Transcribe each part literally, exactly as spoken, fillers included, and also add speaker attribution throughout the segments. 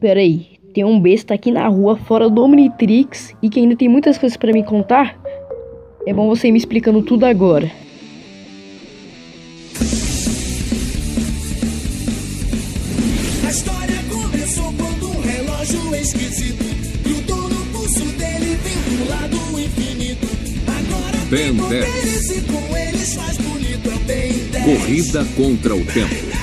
Speaker 1: Pera aí, tem um besta aqui na rua fora do Omnitrix e que ainda tem muitas coisas pra me contar? É bom você ir me explicando tudo agora.
Speaker 2: A história começou quando um relógio esquisito grudou no pulso dele, vindo lá do infinito. Agora tem poderes e com eles faz bonito, é o Ben dez.
Speaker 3: Corrida contra o tempo.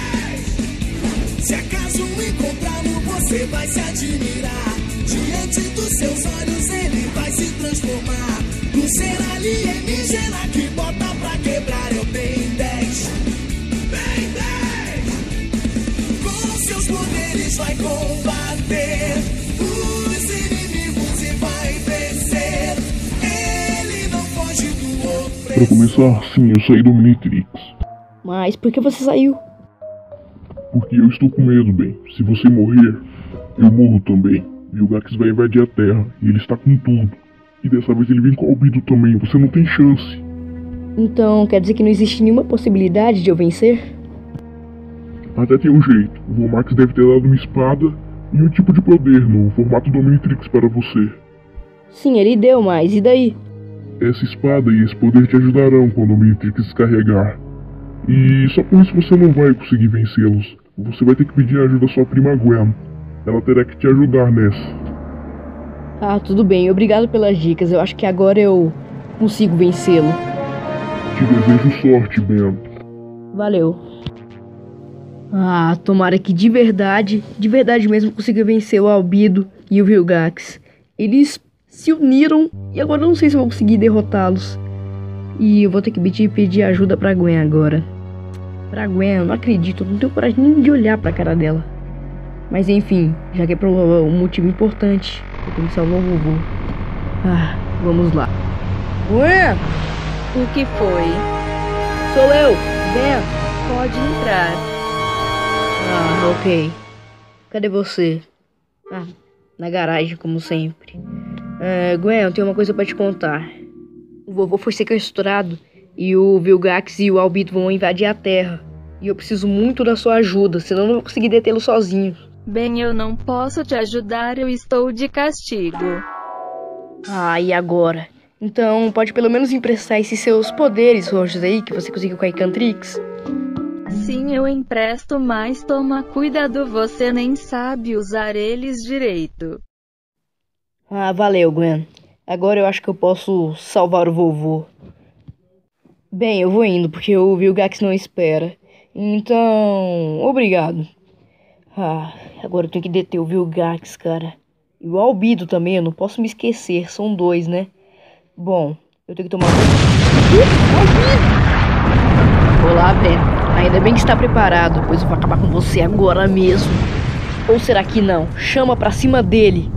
Speaker 2: Se acaso encontrá-lo, você vai se admirar. Diante dos seus olhos ele vai se transformar num ser alienígena que bota pra quebrar, é o Ben dez. Ben dez! Com seus poderes vai combater os inimigos e vai vencer. Ele não foge do opressor.
Speaker 4: Pra começar, sim, eu saí do Omnitrix.
Speaker 1: Mas por que você saiu?
Speaker 4: Porque eu estou com medo, Ben. Se você morrer, eu morro também. Vilgax vai invadir a Terra e ele está com tudo. E dessa vez ele vem com o Albedo também. Você não tem chance.
Speaker 1: Então quer dizer que não existe nenhuma possibilidade de eu vencer?
Speaker 4: Até tem um jeito. O Vomax deve ter dado uma espada e um tipo de poder no formato do Omnitrix para você.
Speaker 1: Sim, ele deu, mas e daí?
Speaker 4: Essa espada e esse poder te ajudarão quando o Omnitrix descarregar. E só por isso você não vai conseguir vencê-los. Você vai ter que pedir ajuda à sua prima Gwen. Ela terá que te ajudar nessa.
Speaker 1: Ah, tudo bem. Obrigado pelas dicas. Eu acho que agora eu consigo vencê-lo.
Speaker 4: Te desejo sorte, Ben.
Speaker 1: Valeu. Ah, tomara que de verdade, de verdade mesmo consiga vencer o Albedo e o Vilgax. Eles se uniram e agora eu não sei se eu vou conseguir derrotá-los. E eu vou ter que pedir, pedir ajuda pra Gwen agora. Pra Gwen, eu não acredito, eu não tenho coragem nem de olhar pra cara dela. Mas enfim, já que é por um motivo importante, eu tenho que salvar o vovô. Ah, vamos lá. Gwen!
Speaker 5: O que foi?
Speaker 1: Sou eu, Ben.
Speaker 5: Pode entrar.
Speaker 1: Ah, ok. Cadê você? Ah, na garagem, como sempre. Ah, Gwen, eu tenho uma coisa pra te contar. O vovô foi sequestrado e o Vilgax e o Albedo vão invadir a Terra. E eu preciso muito da sua ajuda, senão eu não vou conseguir detê-lo sozinho.
Speaker 5: Bem, eu não posso te ajudar, eu estou de castigo.
Speaker 1: Ah, e agora? Então, pode pelo menos emprestar esses seus poderes roxos aí que você conseguiu com a Icantrix?
Speaker 5: Sim, eu empresto, mas toma cuidado, você nem sabe usar eles direito.
Speaker 1: Ah, valeu, Gwen. Agora eu acho que eu posso salvar o vovô. Bem, eu vou indo, porque o Vilgax não espera. Então, obrigado. Ah, agora eu tenho que deter o Vilgax, cara. E o Albedo também, eu não posso me esquecer. São dois, né? Bom, eu tenho que tomar... Olá, Ben. Ainda bem que está preparado, pois eu vou acabar com você agora mesmo. Ou será que não? Chama pra cima dele.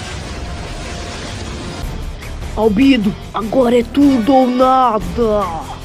Speaker 1: Albedo, agora é tudo ou nada!